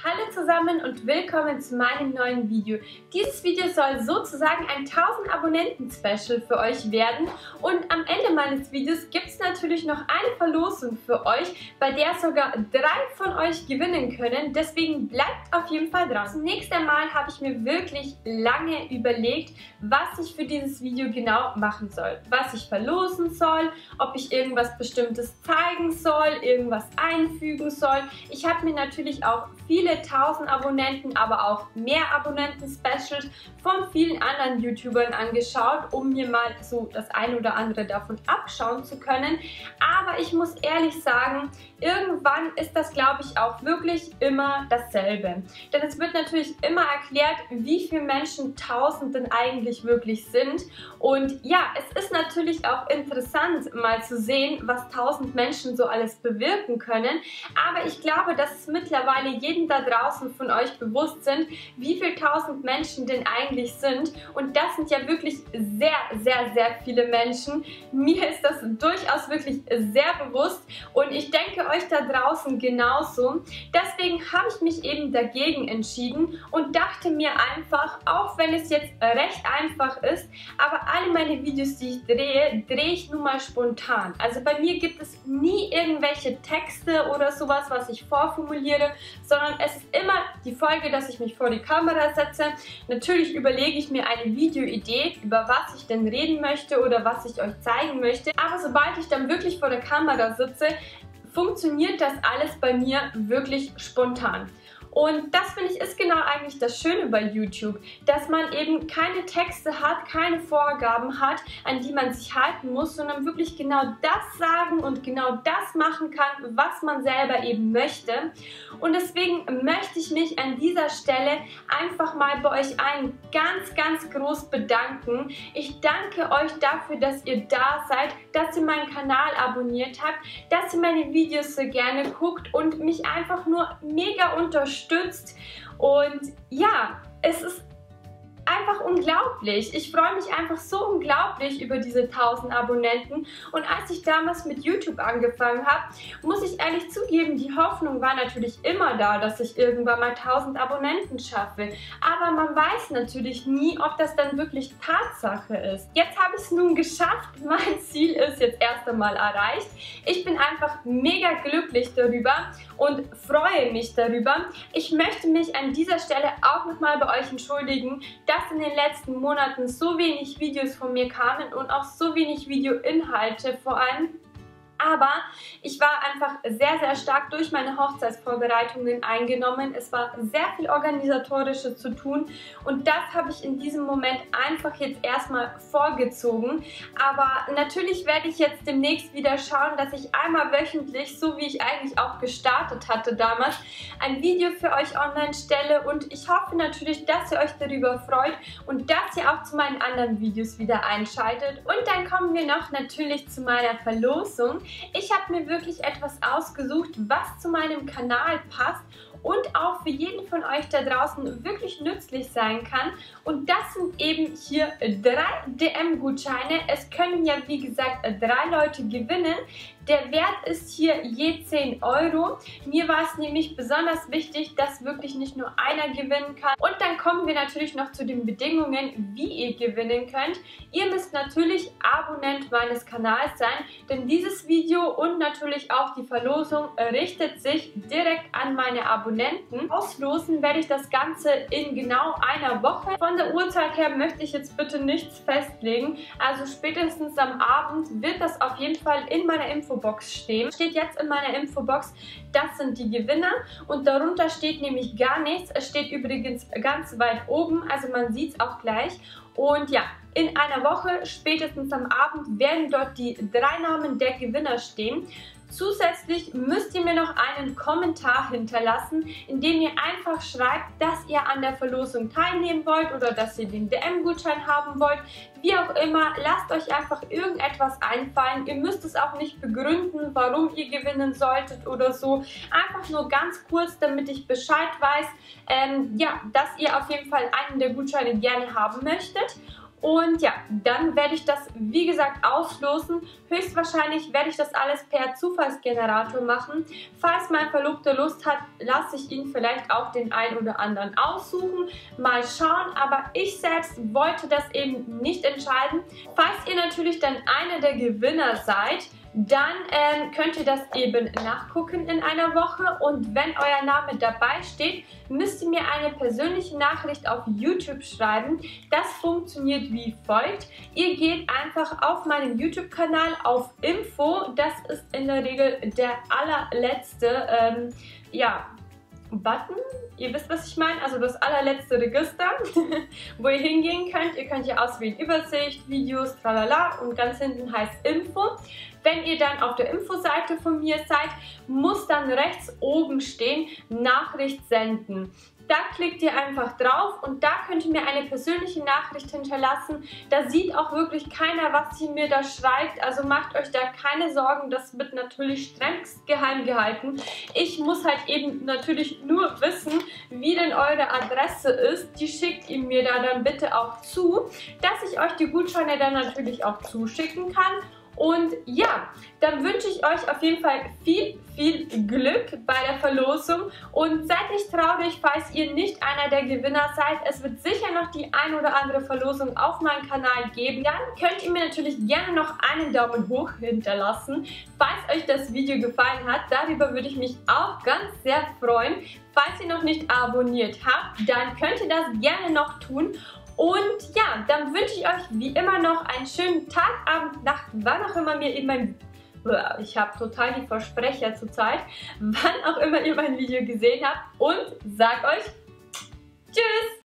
Hallo zusammen und willkommen zu meinem neuen Video. Dieses Video soll sozusagen ein 1000 Abonnenten-Special für euch werden und am Ende meines Videos gibt es natürlich noch eine Verlosung für euch, bei der sogar 3 von euch gewinnen können. Deswegen bleibt auf jeden Fall dran. Zunächst einmal habe ich mir wirklich lange überlegt, was ich für dieses Video genau machen soll. Was ich verlosen soll, ob ich irgendwas Bestimmtes zeigen soll, irgendwas einfügen soll. Ich habe mir natürlich auch viele 1000 Abonnenten, aber auch mehr Abonnenten-Specials von vielen anderen YouTubern angeschaut, um mir mal so das ein oder andere davon abschauen zu können. Aber ich muss ehrlich sagen, irgendwann ist das, glaube ich, auch wirklich immer dasselbe. Denn es wird natürlich immer erklärt, wie viele Menschen 1000 denn eigentlich wirklich sind. Und ja, es ist natürlich auch interessant, mal zu sehen, was 1000 Menschen so alles bewirken können. Aber ich glaube, dass es mittlerweile jedem da draußen von euch bewusst sind, wie viele 1000 Menschen denn eigentlich sind. Und das sind ja wirklich sehr, sehr, sehr viele Menschen. Mir ist das durchaus wirklich sehr bewusst und ich denke euch da draußen genauso. Deswegen habe ich mich eben dagegen entschieden und dachte mir einfach, auch wenn es jetzt recht einfach ist, aber alle meine Videos, die ich drehe ich nun mal spontan. Also bei mir gibt es nie irgendwelche Texte oder sowas, was ich vorformuliere, sondern es ist immer die Folge, dass ich mich vor die Kamera setze. Natürlich überlege ich mir eine Videoidee, über was ich denn reden möchte oder was ich euch zeigen möchte. Aber sobald ich dann wirklich vor der Kamera sitze, funktioniert das alles bei mir wirklich spontan. Und das, finde ich, ist genau eigentlich das Schöne bei YouTube, dass man eben keine Texte hat, keine Vorgaben hat, an die man sich halten muss, sondern wirklich genau das sagen und genau das machen kann, was man selber eben möchte. Und deswegen möchte ich mich an dieser Stelle einfach mal bei euch allen ganz, ganz groß bedanken. Ich danke euch dafür, dass ihr da seid, dass ihr meinen Kanal abonniert habt, dass ihr meine Videos so gerne guckt und mich einfach nur mega unterstützt. Und ja, es ist einfach unglaublich. Ich freue mich einfach so unglaublich über diese 1000 Abonnenten. Und als ich damals mit YouTube angefangen habe, muss ich ehrlich zugeben, die Hoffnung war natürlich immer da, dass ich irgendwann mal 1000 Abonnenten schaffe. Aber man weiß natürlich nie, ob das dann wirklich Tatsache ist. Jetzt habe ich es nun geschafft. Mein Ziel ist jetzt erst einmal erreicht. Ich bin einfach mega glücklich darüber und freue mich darüber. Ich möchte mich an dieser Stelle auch nochmal bei euch entschuldigen, dass in den letzten Monaten so wenig Videos von mir kamen und auch so wenig Videoinhalte vor allem. Aber ich war einfach sehr, sehr stark durch meine Hochzeitsvorbereitungen eingenommen. Es war sehr viel Organisatorisches zu tun und das habe ich in diesem Moment einfach jetzt erstmal vorgezogen. Aber natürlich werde ich jetzt demnächst wieder schauen, dass ich einmal wöchentlich, so wie ich eigentlich auch gestartet hatte damals, ein Video für euch online stelle und ich hoffe natürlich, dass ihr euch darüber freut und dass ihr auch zu meinen anderen Videos wieder einschaltet. Und dann kommen wir noch natürlich zu meiner Verlosung. Ich habe mir wirklich etwas ausgesucht, was zu meinem Kanal passt und auch für jeden von euch da draußen wirklich nützlich sein kann. Und das sind eben hier 3 DM-Gutscheine. Es können ja wie gesagt 3 Leute gewinnen. Der Wert ist hier je 10 €. Mir war es nämlich besonders wichtig, dass wirklich nicht nur einer gewinnen kann. Und dann kommen wir natürlich noch zu den Bedingungen, wie ihr gewinnen könnt. Ihr müsst natürlich Abonnent meines Kanals sein, denn dieses Video und natürlich auch die Verlosung richtet sich direkt an meine Abonnenten. Auslosen werde ich das Ganze in genau einer Woche. Von der Uhrzeit her möchte ich jetzt bitte nichts festlegen. Also spätestens am Abend wird das auf jeden Fall in meiner Infobox stehen. Steht jetzt in meiner Infobox, das sind die Gewinner und darunter steht nämlich gar nichts. Es steht übrigens ganz weit oben, also man sieht es auch gleich. Und ja, in einer Woche, spätestens am Abend, werden dort die 3 Namen der Gewinner stehen. Zusätzlich müsst ihr mir noch einen Kommentar hinterlassen, in dem ihr einfach schreibt, dass ihr an der Verlosung teilnehmen wollt oder dass ihr den DM-Gutschein haben wollt. Wie auch immer, lasst euch einfach irgendetwas einfallen. Ihr müsst es auch nicht begründen, warum ihr gewinnen solltet oder so. Einfach nur ganz kurz, damit ich Bescheid weiß, ja, dass ihr auf jeden Fall einen der Gutscheine gerne haben möchtet. Und ja, dann werde ich das, wie gesagt, auslosen. Höchstwahrscheinlich werde ich das alles per Zufallsgenerator machen. Falls mein Verlobter Lust hat, lasse ich ihn vielleicht auch den einen oder anderen aussuchen. Mal schauen, aber ich selbst wollte das eben nicht entscheiden. Falls ihr natürlich dann einer der Gewinner seid, dann könnt ihr das eben nachgucken in einer Woche, und wenn euer Name dabei steht, müsst ihr mir eine persönliche Nachricht auf YouTube schreiben. Das funktioniert wie folgt: Ihr geht einfach auf meinen YouTube-Kanal auf Info, das ist in der Regel der allerletzte Button, ihr wisst, was ich meine, also das allerletzte Register, wo ihr hingehen könnt. Ihr könnt hier auswählen Übersicht, Videos, tralala, und ganz hinten heißt Info. Wenn ihr dann auf der Infoseite von mir seid, muss dann rechts oben stehen Nachricht senden. Da klickt ihr einfach drauf und da könnt ihr mir eine persönliche Nachricht hinterlassen. Da sieht auch wirklich keiner, was ihr mir da schreibt. Also macht euch da keine Sorgen, das wird natürlich strengst geheim gehalten. Ich muss halt eben natürlich nur wissen, wie denn eure Adresse ist. Die schickt ihr mir da dann bitte auch zu, dass ich euch die Gutscheine dann natürlich auch zuschicken kann. Und ja, dann wünsche ich euch auf jeden Fall viel Glück bei der Verlosung und seid nicht traurig, falls ihr nicht einer der Gewinner seid. Es wird sicher noch die ein oder andere Verlosung auf meinem Kanal geben. Dann könnt ihr mir natürlich gerne noch einen Daumen hoch hinterlassen, falls euch das Video gefallen hat. Darüber würde ich mich auch ganz sehr freuen. Falls ihr noch nicht abonniert habt, dann könnt ihr das gerne noch tun. Und ja, dann wünsche ich euch wie immer noch einen schönen Tag, Abend, Nacht, wann auch immer mir in meinem... Ich habe total die Versprecher zurzeit. Wann auch immer ihr mein Video gesehen habt. Und sag euch Tschüss!